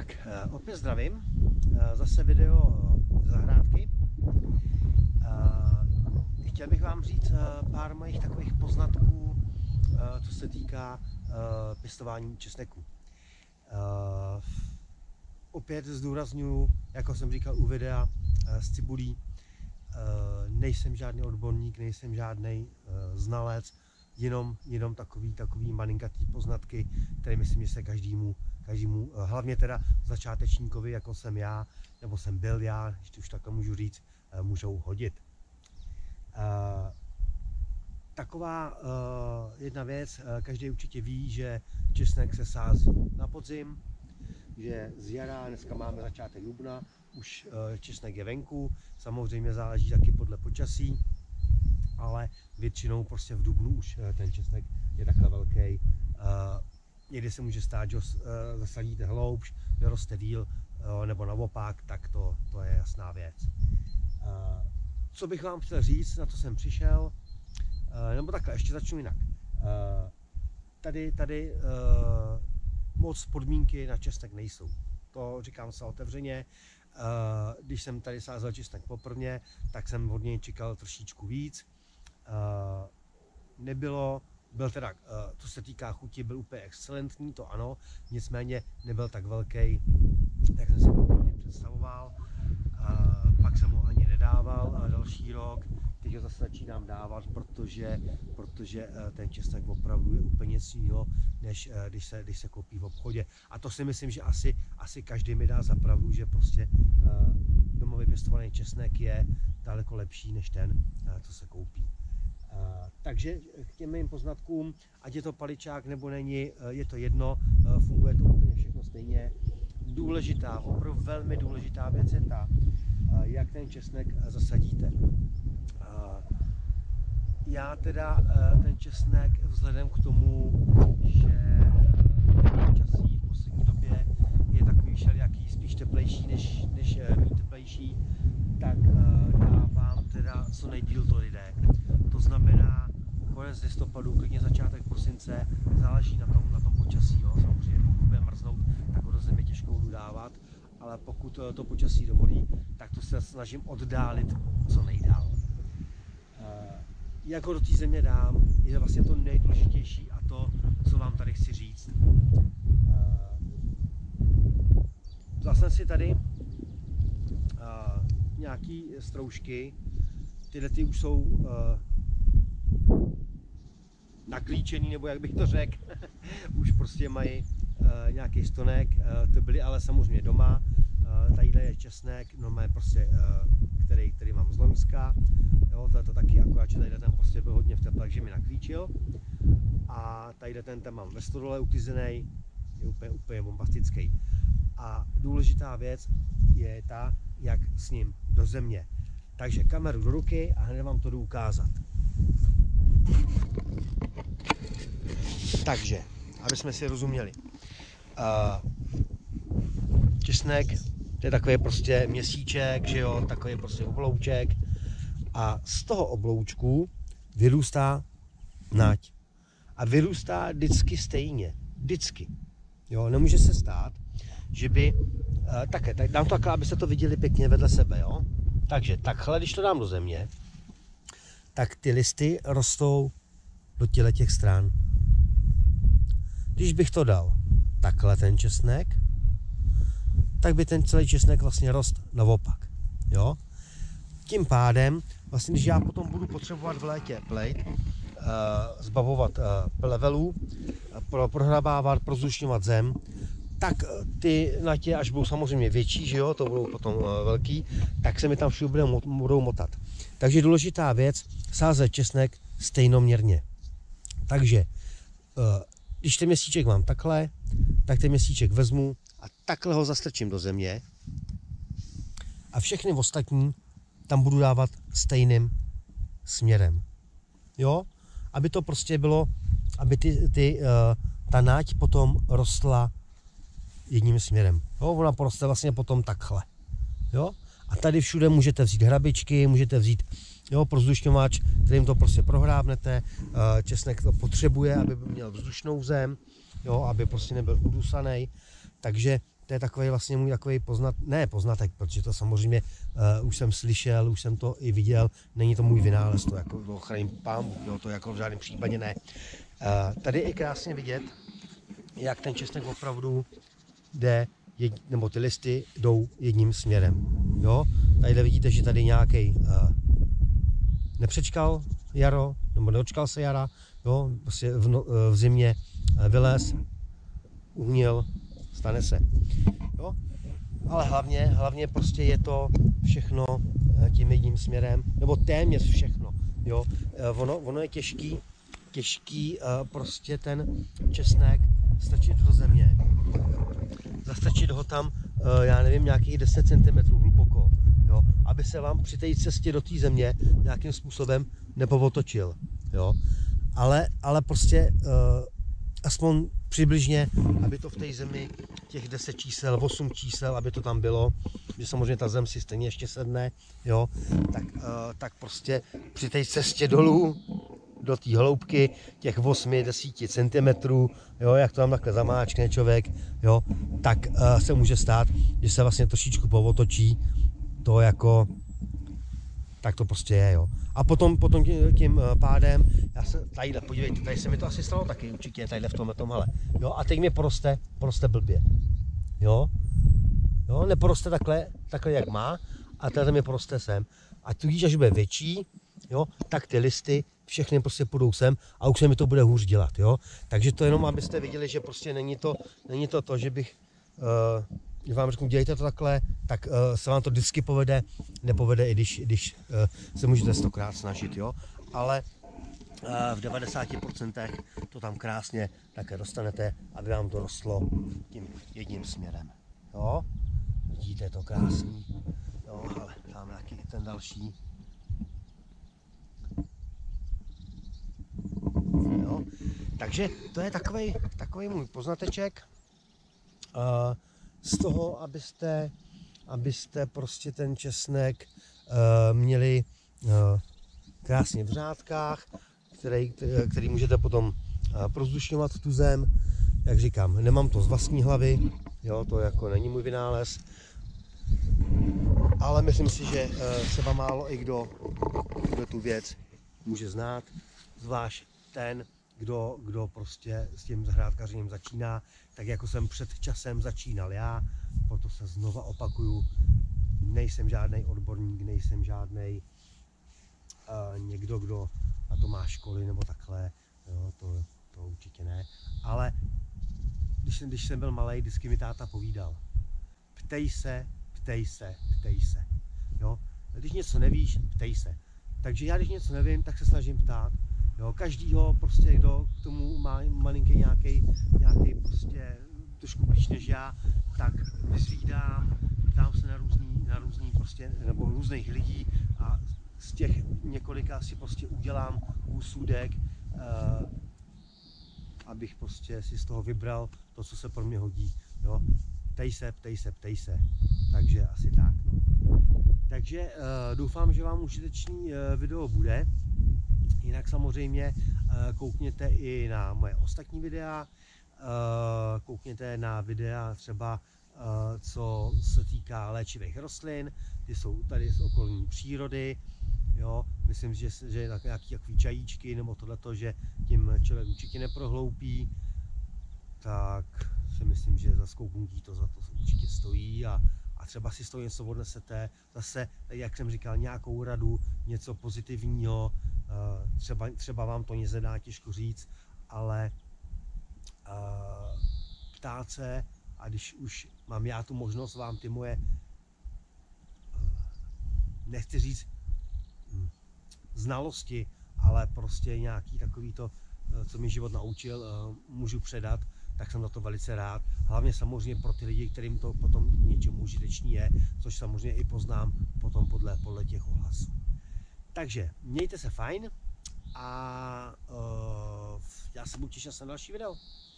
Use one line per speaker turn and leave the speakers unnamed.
Tak, opět zdravím, zase video z zahrádky. Chtěl bych vám říct pár mojich takových poznatků, co se týká pěstování česneku. Opět zdůraznuju, jako jsem říkal u videa s cibulí, nejsem žádný odborník, nejsem žádný znalec, jenom takový malinkatý poznatky, které myslím, že se každému, hlavně teda začátečníkovi, jako jsem já, nebo jsem byl já, když už takhle můžu říct, můžou hodit. Taková jedna věc, každý určitě ví, že česnek se sází na podzim, že z jara, dneska máme začátek dubna, už česnek je venku, samozřejmě záleží taky podle počasí, ale většinou prostě v dubnu už ten česnek je takhle velký. Někdy se může stát, že zasadíte hloubš, vyroste díl, nebo naopak, tak to je jasná věc. Co bych vám chtěl říct, na to jsem přišel, nebo takhle, ještě začnu jinak. Tady moc podmínky na česnek nejsou. To říkám se otevřeně. Když jsem tady sázel česnek poprvé, tak jsem od něj čekal trošičku víc. Byl teda, co se týká chuti, byl úplně excelentní, to ano, nicméně nebyl tak velký, jak jsem si původně představoval. Pak jsem ho ani nedával další rok, teď ho zase začínám dávat, protože ten česnek opravdu je úplně něco jiného, než když se koupí v obchodě. A to si myslím, že asi každý mi dá za pravdu, že prostě domově pěstovaný česnek je daleko lepší než ten, co se koupí. Takže k těm mým poznatkům, ať je to paličák nebo není, je to jedno, funguje to úplně všechno stejně. Důležitá, opravdu velmi důležitá věc je ta, jak ten česnek zasadíte. Já teda ten česnek vzhledem k tomu, že počasí v poslední době je takový všelijaký, spíš teplejší než méně teplejší, tak dávám teda co nejdýl to jde. To znamená konec listopadu, klidně začátek prosince, záleží na tom počasí. Jo. Samozřejmě pokud bude mrznout, tak ho do země těžko budu dávat, ale pokud to počasí dovolí, tak to se snažím oddálit co nejdál. Jak ho do té země dám, je vlastně to nejdůležitější a to, co vám tady chci říct. Vzal jsem si tady nějaký stroužky, tyhle ty už jsou naklíčený, nebo jak bych to řekl, už prostě mají nějaký stonek, to byly ale samozřejmě doma. Tadyhle je česnek, normálně prostě, který mám z Loňska, jo, to je to taky, akorát, že tadyhle ten prostě byl hodně v teple, takže mi naklíčil. A tadyhle ten mám ve stodole uklizený, je úplně bombastický. A důležitá věc je ta, jak s ním do země. Takže kameru do ruky a hned vám to jdu ukázat. Takže, aby jsme si rozuměli. Česnek, to je takový prostě měsíček, že jo, takový prostě oblouček. A z toho obloučku vyrůstá nať. A vyrůstá vždycky stejně. Vždycky. Jo, nemůže se stát, že by... tak dám to takhle, abyste to viděli pěkně vedle sebe, jo. Takže takhle, když to dám do země, tak ty listy rostou do těch stran. Když bych to dal takhle ten česnek, tak by ten celý česnek vlastně rost naopak. Jo? Tím pádem, vlastně, když já potom budu potřebovat v létě plejt, zbavovat plevelů, prohrabávat, prozdušňovat zem, tak ty natě, až budou samozřejmě větší, že jo, to budou potom velký, tak se mi tam všude budou motat. Takže důležitá věc, sázet česnek stejnoměrně. Takže, když ten měsíček mám takhle, tak ten měsíček vezmu a takhle ho zastrčím do země a všechny ostatní tam budu dávat stejným směrem. Jo? Aby to prostě bylo, aby ta náť potom rostla jedním směrem. Jo? Ona poroste vlastně potom takhle. Jo? A tady všude můžete vzít hrabičky, můžete vzít prozdušňovač, kterým to prostě prohrábnete. Česnek to potřebuje, aby měl vzdušnou zem, jo? Aby prostě nebyl udusaný. Takže to je takový vlastně můj takový poznatek, protože to samozřejmě už jsem slyšel, už jsem to i viděl, není to můj vynález, to jako to chraním pámu, jo, to jako v žádném případě ne. Tady je krásně vidět, jak ten česnek opravdu jde, nebo ty listy jdou jedním směrem. Jo? Tady vidíte, že tady nějaký nepřečkal jaro, nebo neočkal se jara, jo? Prostě v zimě vylez, uhnil, stane se. Jo? Ale hlavně prostě je to všechno tím jedním směrem, nebo téměř všechno. Jo? Ono je těžký prostě ten česnek strčit do země. Zastrčit ho tam, já nevím, nějakých 10 cm hluboko, jo? Aby se vám při té cestě do té země nějakým způsobem nepovotočil. Jo? Ale prostě aspoň přibližně, aby to v té zemi těch 10 čísel, 8 čísel, aby to tam bylo, že samozřejmě ta zem si stejně ještě sedne, jo? Tak prostě při té cestě dolů do té hloubky těch 8-10 cm, jo, jak to tam takhle zamáčkne člověk, jo, tak se může stát, že se vlastně trošičku povotočí, to jako, tak to prostě je, jo. A potom tím pádem, tadyhle, podívejte, tady se mi to asi stalo taky určitě, tadyhle v tomhle, jo, a teď mi poroste blbě, jo, neporoste takhle jak má, a tady mi poroste sem, a tudíž, až bude větší, jo, tak ty listy všechny prostě půjdou sem a už se mi to bude hůř dělat, jo. Takže to jenom, abyste viděli, že prostě není to, že bych vám řeknu, dělejte to takhle, tak se vám to vždycky nepovede, i když se můžete 100krát snažit, jo. Ale v 90% to tam krásně také dostanete, aby vám to rostlo tím jedním směrem, jo. Vidíte, je to krásný, jo, ale tam nějaký ten další. Jo. Takže to je takový můj poznateček z toho, abyste prostě ten česnek měli krásně v řádkách, který můžete potom prozdušňovat tu zem. Jak říkám, nemám to z vlastní hlavy, jo, to jako není můj vynález, ale myslím si, že třeba málo i kdo tu věc může znát, zvlášť ten, kdo prostě s tím zahrádkařením začíná, tak jako jsem před časem začínal já, proto se znova opakuju, nejsem žádný odborník, nejsem žádný někdo, kdo na to má školy nebo takhle, jo, to určitě ne, ale když jsem byl malej, vždycky mi táta povídal, ptej se, jo, když něco nevíš, ptej se. Takže já, když něco nevím, tak se snažím ptát. Jo, každýho prostě, kdo k tomu má malinký nějaký prostě trošku blíž než já, tak vyzvídám, ptám se na různý prostě, nebo různých lidí a z těch několika si prostě udělám úsudek, abych prostě si z toho vybral to, co se pro mě hodí. Jo. Ptej se. Takže asi tak. No. Takže doufám, že vám užitečný video bude. Jinak samozřejmě koukněte i na moje ostatní videa, koukněte na videa třeba, co se týká léčivých rostlin, ty jsou tady z okolní přírody, jo, myslím, že nějaký takový čajíčky nebo tohleto, že tím člověk určitě neprohloupí, tak si myslím, že za skouknutí to za to určitě stojí a třeba si z toho něco odnesete, zase, jak jsem říkal, nějakou radu, něco pozitivního, třeba vám to nic nedá, těžko říct, ale ptát se, a když už mám já tu možnost vám ty moje, nechci říct znalosti, ale prostě nějaký takový to, co mi život naučil, můžu předat, tak jsem za to velice rád. Hlavně samozřejmě pro ty lidi, kterým to potom něčemu užitečný je, což samozřejmě i poznám potom podle těch ohlasů. Takže mějte se fajn a já se budu těšit na další video.